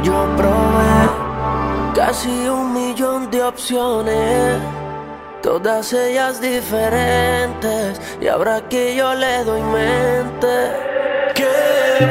Yo probé casi 1 millón de opciones, todas ellas diferentes, y ahora que yo le doy mente. Qué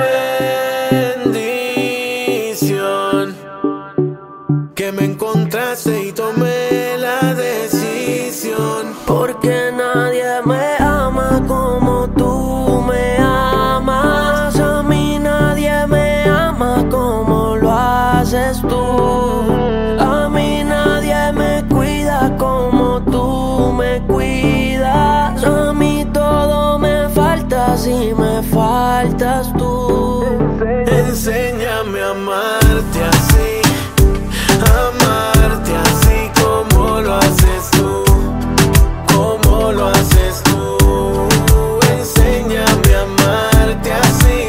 bendición que me encontraste y tomé la decisión. Porque nadie me ama como tú me amas. A mí nadie me ama como lo haces tú. A mí nadie me cuida como tú me cuidas. A mí todo me falta si me faltas tú. Enséñame a amarte así, amarte así como lo haces tú, como lo haces tú. Enséñame a amarte así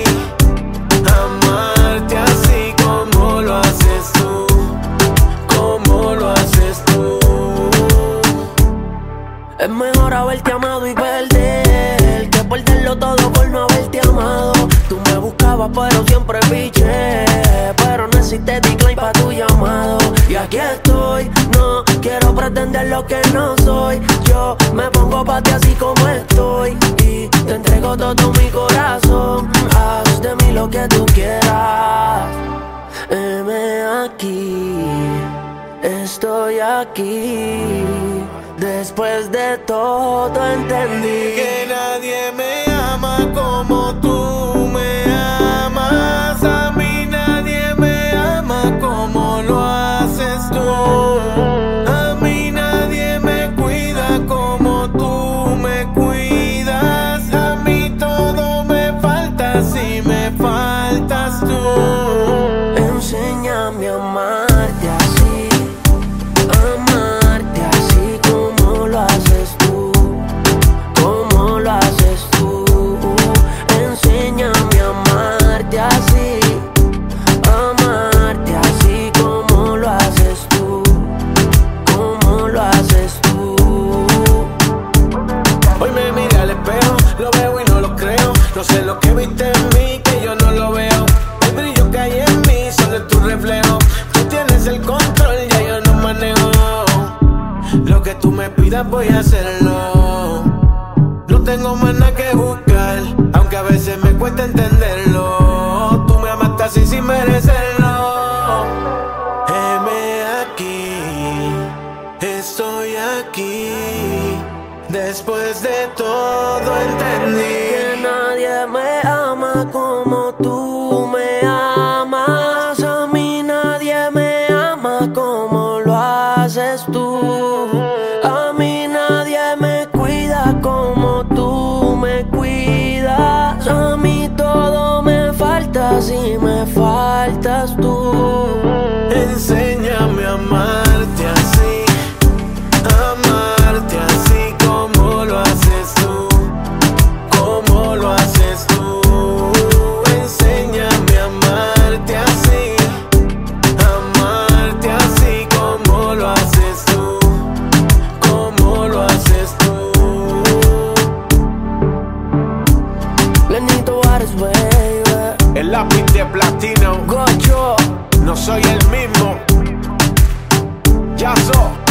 como lo haces tú, como lo haces tú. Es mejor haberte amado y perder que perderlo todo por no haberte amado. Tú me buscabas pero siempre piché, pero no existe decline pa' tu llamado. Y aquí estoy, no quiero pretender lo que no soy. Yo me pongo pa' ti así como estoy y te entrego todo mi corazón. Haz de mí lo que tú quieras. Heme aquí, estoy aquí. Después de todo entendí que nadie me ama como tú me amas. A mí nadie me ama como lo haces tú. A mí nadie me cuida como tú me cuidas. A mí todo me falta si me faltas tú. Enséñame a amarte así, amarte así como lo haces tú, como lo haces tú. Enséñame a amarte así, amarte así como lo haces tú, como lo haces tú. Hoy me miré al espejo, lo veo y no lo creo. No sé lo que viste en mí, que yo no lo veo. El brillo que hay en mí son de tu reflejo. Tú tienes el control, ya yo no manejo. Lo que tú me pidas voy a hacerlo. No tengo más nada que buscar, aunque a veces me cuesta entenderlo. Tú me amaste así sin merecerlo. Heme aquí, estoy aquí. Después de todo entendí Que nadie me ama como tú me amas. A mí nadie me ama como lo haces tú. A mí nadie me cuida como tú me cuidas. A mí todo me falta si me faltas tú. Enséñame a amarte así, amarte así como lo haces tú, como lo haces tú. Enséñame a amarte así como lo haces tú, como lo haces tú. Lenito Ares, baby. El lápiz de platino, Gocho. no soy el mismo. Ya soy.